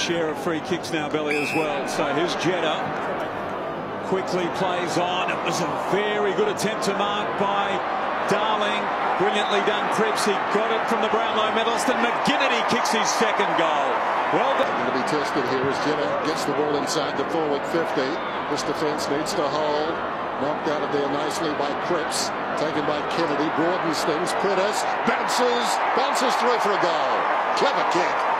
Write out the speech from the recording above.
share of free kicks now, Belly, as well. So here's Jeddah. Quickly plays on. It was a very good attempt to mark by Darling. Brilliantly done, Priddis. He got it from the Brownlow medalist, and McGinnity kicks his second goal. Well done. Going to be tested here as Jeddah gets the ball inside the forward 50. This defence needs to hold. Knocked out of there nicely by Priddis. Taken by Kennedy. Broaden stings. Priddis bounces through for a goal. Clever kick.